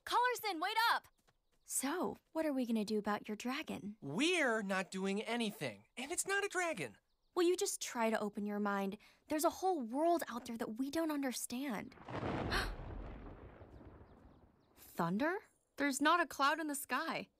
Carson, wait up! So, what are we gonna do about your dragon? We're not doing anything, and it's not a dragon. Will you just try to open your mind? There's a whole world out there that we don't understand. Thunder? There's not a cloud in the sky.